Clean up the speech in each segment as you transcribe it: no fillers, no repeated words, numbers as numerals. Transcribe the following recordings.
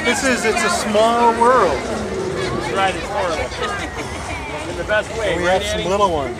It's a small world. This ride is horrible. In the best way. And we have some little ones.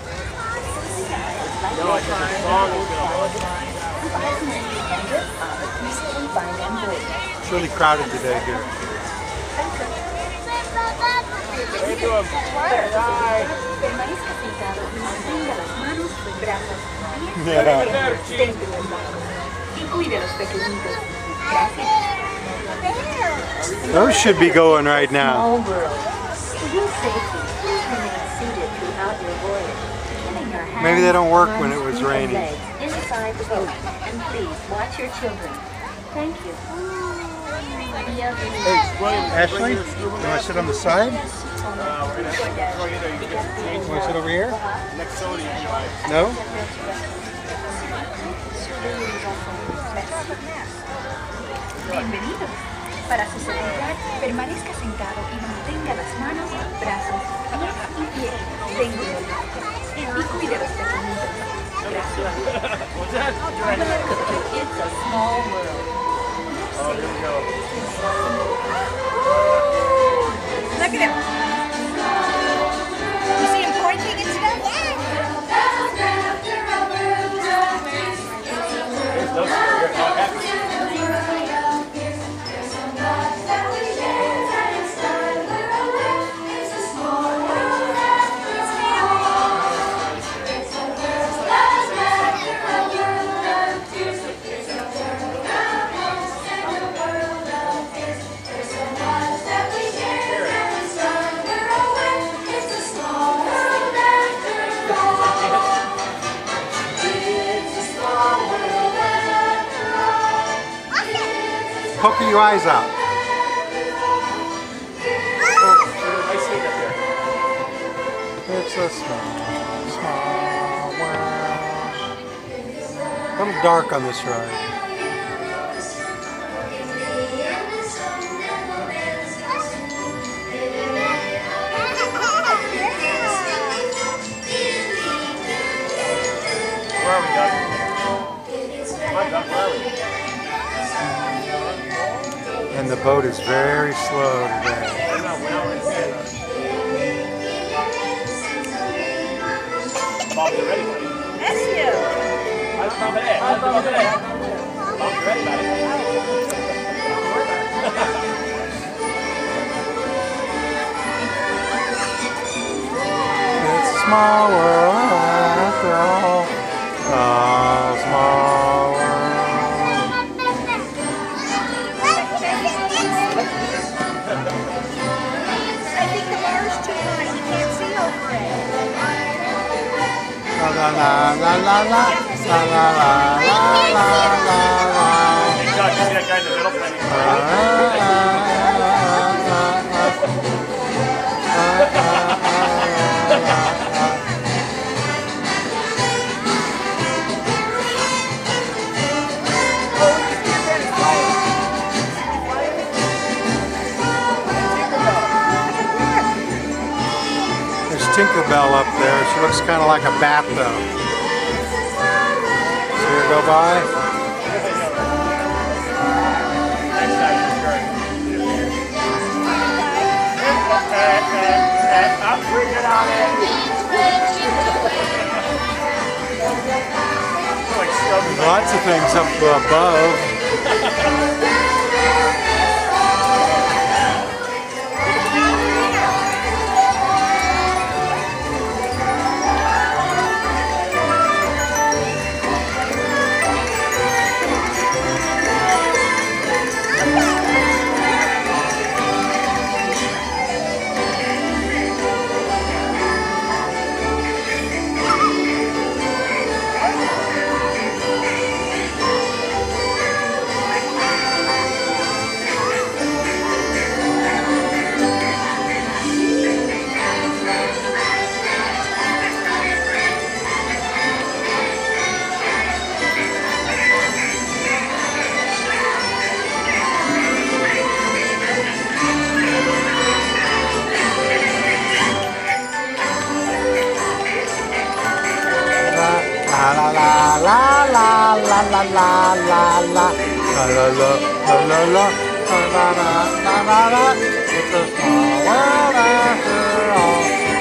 It's really crowded today here. Wave to him. Those should be going right now. Maybe they don't work when it was raining. Inside the boat, and please watch your children. Thank you. Ashley, you want to sit on the side? You want to sit over here? Next soda you can buy. No? Bienvenido. Para su seguridad, permanezca sentado y mantenga las manos, brazos, pies y pies tendidos. Y cuide los pequeñitos. Gracias. It's a small world. Oh, here we go. Look at him. You see him pointing and stuff? There's no spirit. Oh, happy. Poke your eyes out. It's a small world. A little dark on this ride. Where are we, Doug? Come on, Doug, where are we? And the boat is very slow today. Bob, you ready, buddy? That's you. How's the Bob today? How's the Bob today? Bob, you ready, buddy? It's a small world after all. Oh, small world. I think the bar's too high. You can't see over it. La la la la la la la la la la la la. Hey, Doug, you see that guy in the middle playing? There's Tinkerbell up there. She looks kind of like a bathtub. See her go by? I'm freaking on it. Lots of things up above. la la la la la la la la la la la la La la la la la. It's a small world after all.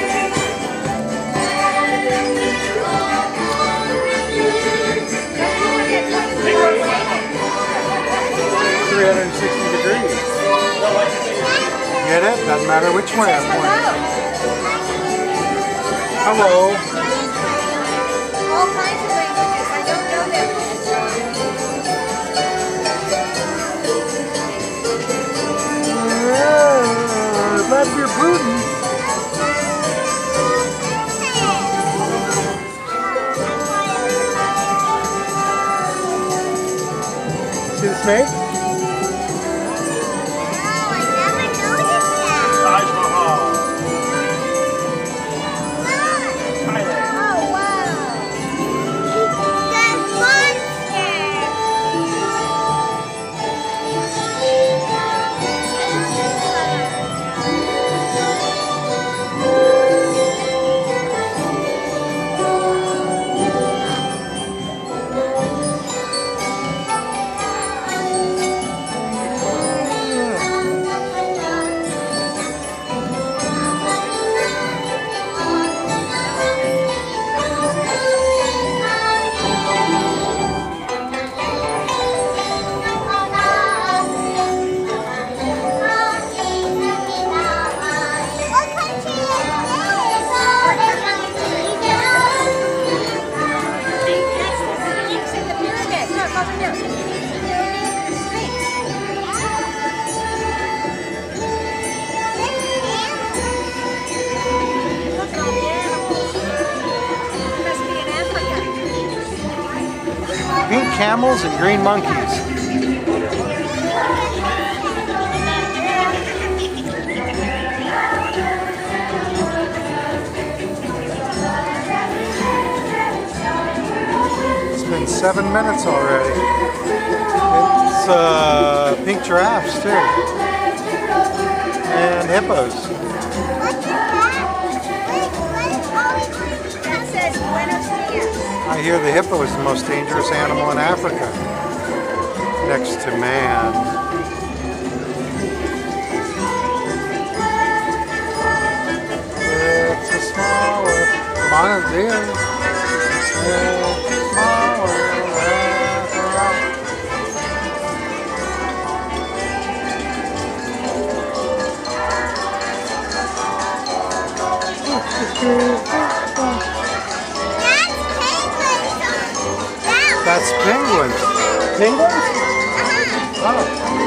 360 degrees. Get it? Doesn't matter which way I point. Hello. All kinds of languages. I don't know them. Vladimir Putin. See the snake? Pink camels and green monkeys. It's been 7 minutes already. It's pink giraffes too. And hippos. I hear the hippo is the most dangerous animal in Africa, next to man. It's a small world. Come on, dear. It's a small world after all. That's penguins. Penguins? Oh.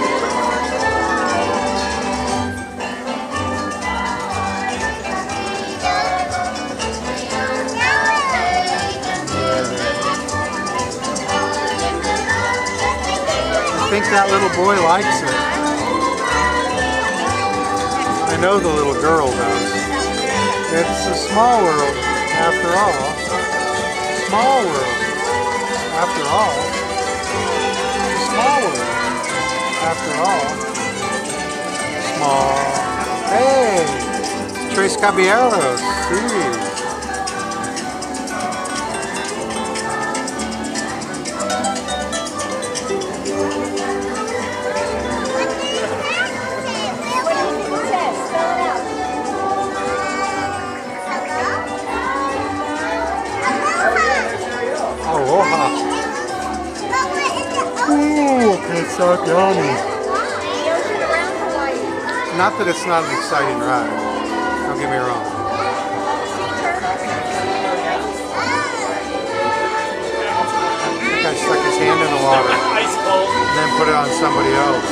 I think that little boy likes it. I know the little girl does. It's a small world, after all. Small world. After all, small world. After all, small. Hey, Tres Caballeros. See. Aloha. Ooh, Pesacani. Not that it's not an exciting ride. Don't get me wrong. I think I stuck his hand in the water and then put it on somebody else.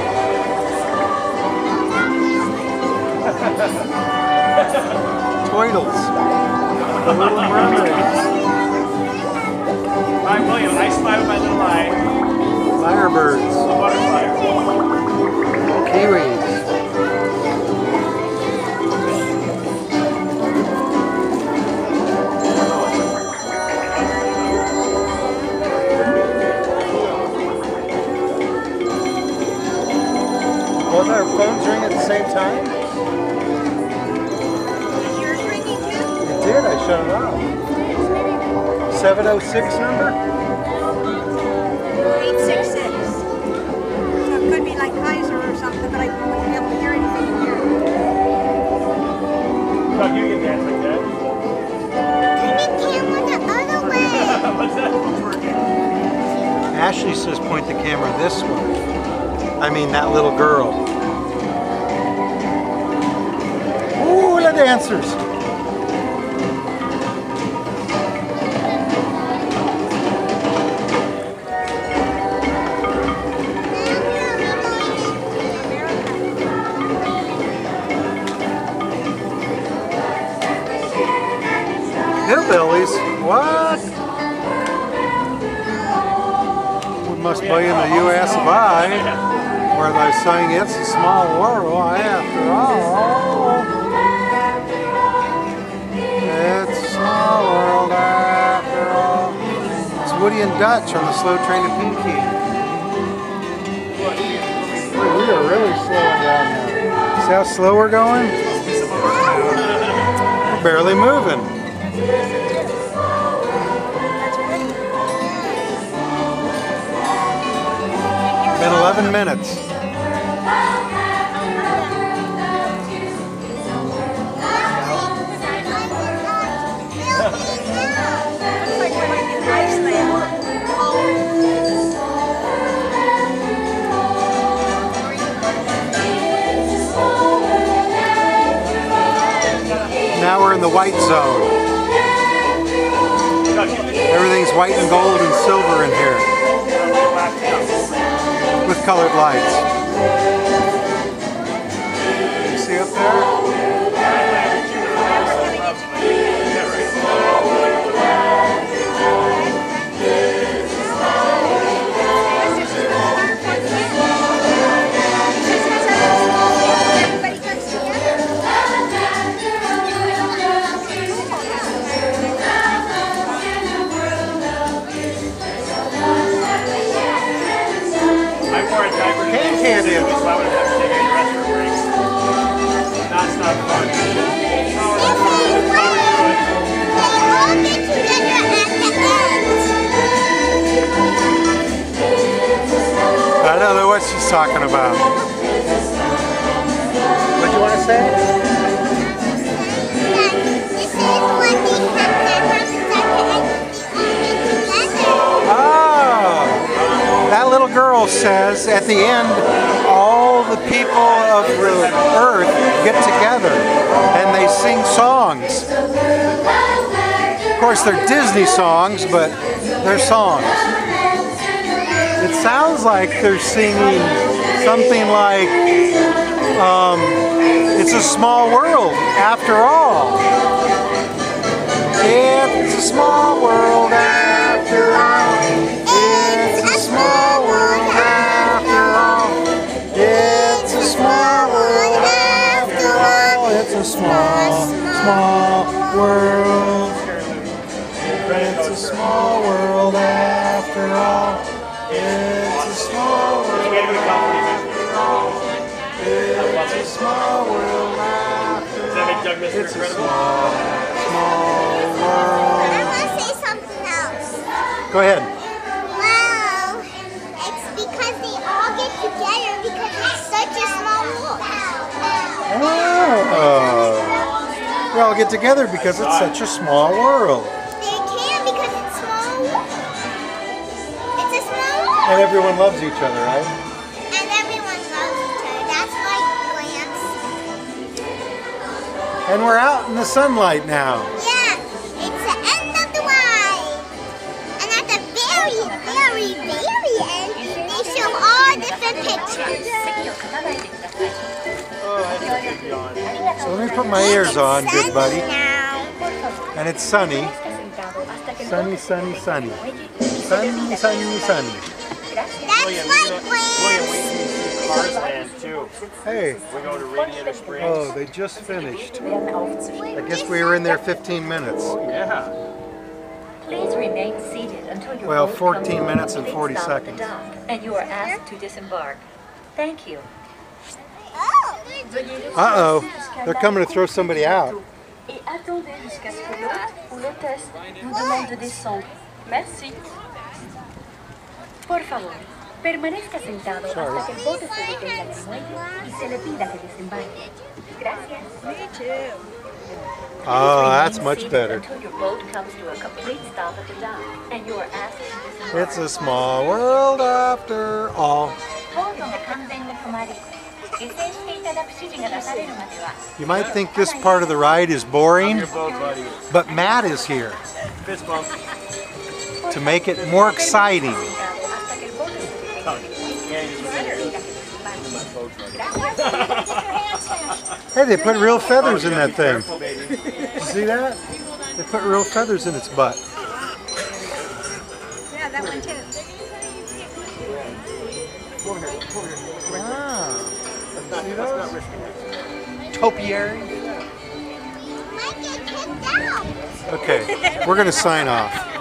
Toidles. The little mermaids. Alright, William, I spy with my little eye. Firebirds. Butterfly. Kiwis. Both our phones ring at the same time? Is yours ringing too? It did, I shut it off. 706 number? 866. So it could be like Kaiser She says point the camera this way. I mean that little girl. Ooh, the dancers! Hillbillies? What? We must be in the U.S. of I, where they sing "It's a Small World After All." It's a small world after all. It's Woody and Dutch on the Slow Train to Pinky. Boy, we are really slowing down now. See how slow we're going? We're barely moving. Been 11 minutes. Now we're in the white zone. Everything's white and gold and silver in here, with colored lights. You see up there? Candy. So I would have to take any restroom breaks. That's not fun. I don't know what she's talking about. What do you want to say? That little girl says at the end, all the people of the earth get together and they sing songs. Of course, they're Disney songs, but they're songs. It sounds like they're singing something like, "It's a small world after all. It's a small world after all. It's a small world after all. It's a small world after all. It's a small, small world. It's a small world after all. It's a small world after all. It's a small world after all. It's a small, small world." I want to say something else. Go ahead. Well, it's because they all get together because it's such a small world. Oh. We all get together because it's such a small world. They can because it's small world. It's a small world. And everyone loves each other, right? And everyone loves each other. That's why Glamps. And we're out in the sunlight now. Yeah, it's the end of the ride. And at the very, very, very end, they show all different pictures. So let me put my ears on, good buddy. Now. And it's sunny. Sunny, sunny, sunny. Sunny, sunny, sunny. That's like Glamps. Cars land too. Hey. We're going to Radiator Springs. Oh, they just finished. I guess we were in there 15 minutes. Yeah. Please remain seated until your Well, boat 14 comes minutes to and the 40 stop at the seconds. dock, and you are asked to disembark. Thank you. Oh. Uh-oh. They're coming to throw somebody out. Et attendez jusqu'à ce que l'hôte ou l'hôtesse vous demande de descendre. Merci. Por favor, permanezca sentado hasta que el bote se detenga en el muelle y se le pida que desembarque. Gracias. Me too. Oh, that's much better. Until your boat comes to a complete stop at the dock, and you are asked to disembark. It's a small world after all. ボートが完全に止まり、下船していただく指示が出されるまでは。 You might think this part of the ride is boring, but Matt is here Fist bump. to make it more exciting. Hey, they put real feathers in that thing. You see that? They put real feathers in its butt. Yeah, that one too. Wow. See those? Topiary. Might get kicked out. Okay, we're going to sign off.